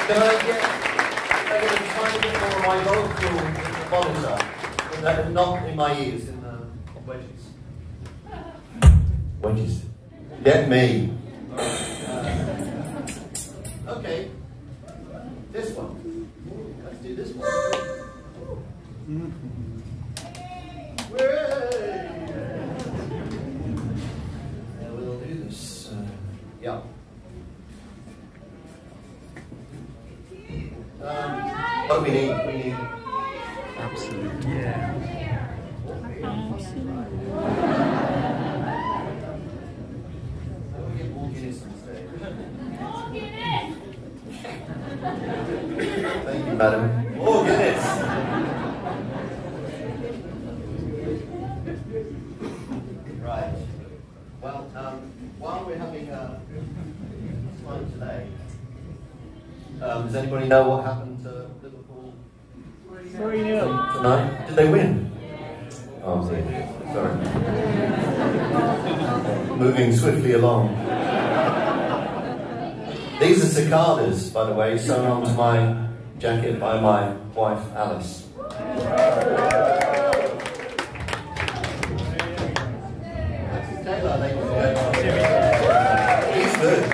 Can I get a tiny bit more of my vocal monitor? Not in my ears, in the wedges. Wedges. Get me. Okay. This one. Let's do this one. We'll do this. Yeah. What do we need? We need. Absolutely. Yeah. Absolutely. We'll get more Guinness instead. Thank you, madam. More Guinness. Right. Well, while we're having fun today, does anybody know what happened to Liverpool 3-0 tonight? Did they win? Oh, sorry. Moving swiftly along. These are cicadas, by the way, sewn onto my jacket by my wife, Alice. Taylor, ladies and gentlemen. He's good.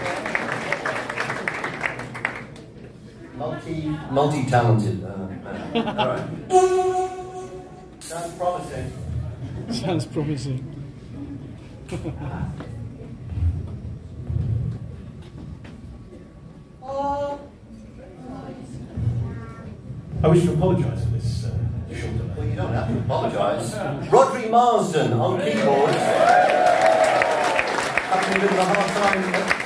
Multi-talented man. All right. Sounds promising. Sounds promising. I wish to apologise for this short delay. Well, you don't have to apologise. Rodri Marsden on keyboards. Having a bit of a hard time